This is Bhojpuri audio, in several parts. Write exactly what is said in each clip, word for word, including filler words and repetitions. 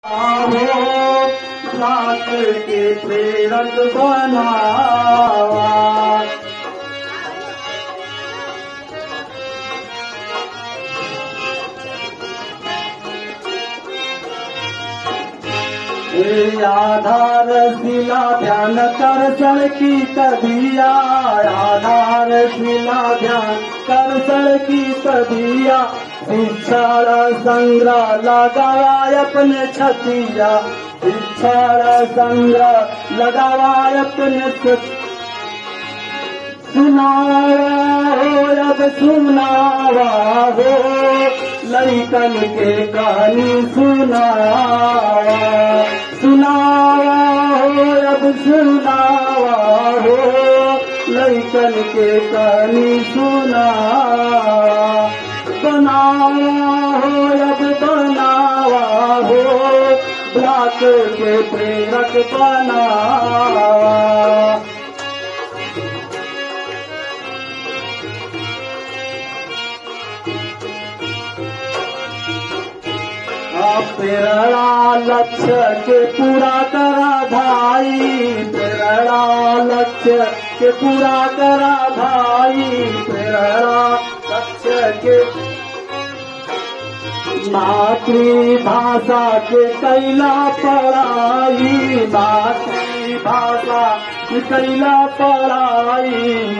लाख के प्रेरक बनावा। आधार शिला ध्यान करसण की तबिया, आधार शिला ध्यान करसण की तबिया, शिक्षण संग्रह लगावा अपने छतिया, शिक्षण संग्रह लगावा अपने छतिया। सुनावा हो अब सुनावा हो लइकन के कहानी सुनावा, सुनावा हो अब सुनावा हो लइकन के कहानी सुनावा। बनावा हो अब बनावा हो ब्लाक के प्रेरक बनावा। प्रेरणा लक्ष्य के पूरा करा भाई, प्रेरणा लक्ष्य के पूरा करा भाई, प्रेरणा लक्ष्य के मातृभाषा के कैला पढ़ाई, मातृभाषा के कैला पढ़ाई।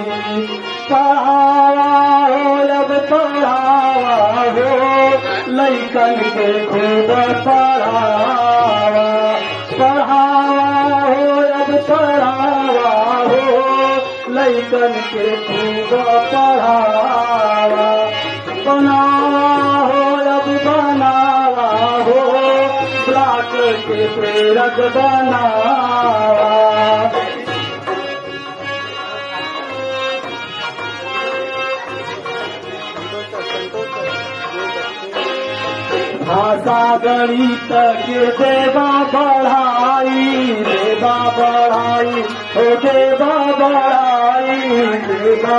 पढ़ावा हो अब पढ़ावा हो लइकन के खूब पढ़ावा, पढ़ावा हो अब पढ़ावा हो लइकन के खूब पढ़ावा। बनावा हो अब बनावा हो ब्लाक के प्रेरक बनावा। भाषा गणित के देवा बढ़ाई, देवा बढ़ाई हो देवा बढ़ाई, देवा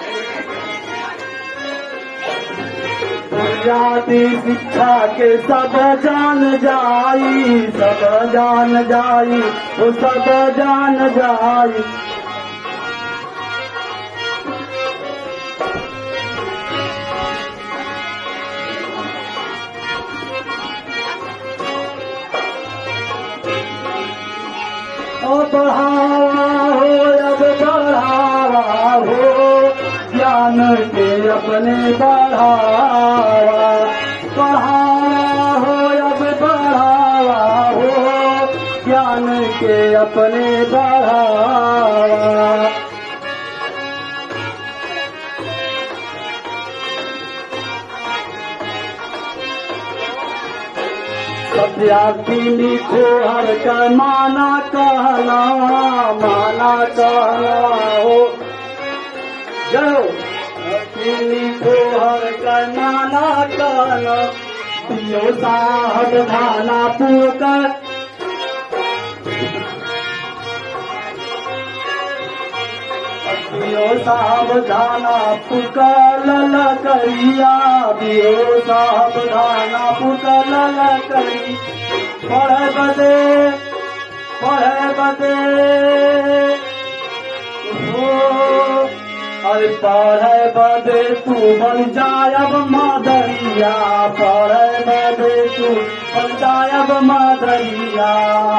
बुनियादी शिक्षा के सब जान जाई, सब जान जाई वो सब जान जाई। बढ़ावा हो अब बढ़ावा हो ज्ञान के अपने बढ़ावा, बढ़ावा हो अब बढ़ावा हो ज्ञान के अपने बढ़ावा। सत्यार्थी लिखो हर का माना कहना, माना कहना हो जयो लिखो हर का माना कहना। पियो साहब धाना पुकर पियो साहब धाना पुकर ललकरिया, पियो साहब धाना पुकर ललकरी। पढ़े बदे पढ़े बदे हो अरे पढ़े बदे तू बन जायब मादरिया, पढ़े बदे तू बन जायब मादरिया।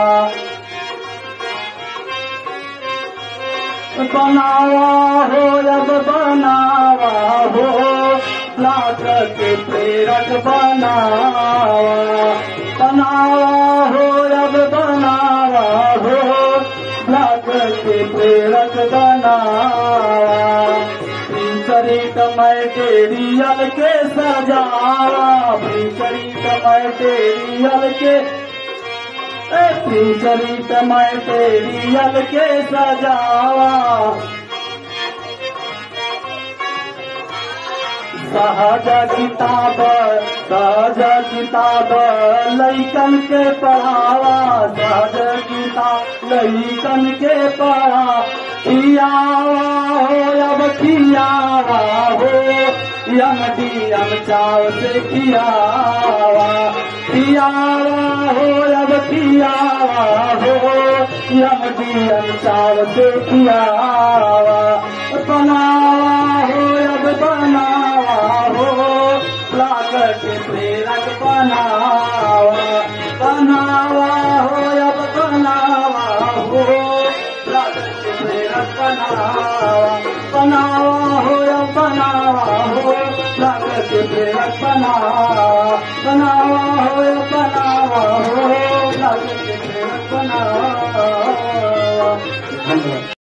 बनावा हो अब बनावा हो ब्लाक के प्रेरक बनावा, बनावा हो अब बनावा हो ब्लाक के प्रेरक बनावा। शरीक मैटेरियल के सजावा, शरीक मैटेरियल के शरीक मैटेरियल के सजावा। सहज किताब सहज किताब लइकन के पढ़ावा, सहज किताब लइकन के पढ़ा। खियावा हो अब खियावा हो यम डी यम चाव से खियावा, खियावा हो हो यम की अनुसार से कियावा बनावा हो अब बनावा हो लाग के प्रेरक बनावा बनावा हो अब बनावा हो लाग के प्रेरक बनावा बनावा हो अब बनावा हो लाग के प्रेरक बनावा बनावा हो अब बनावा हो लाग के प्रेरक बनावा।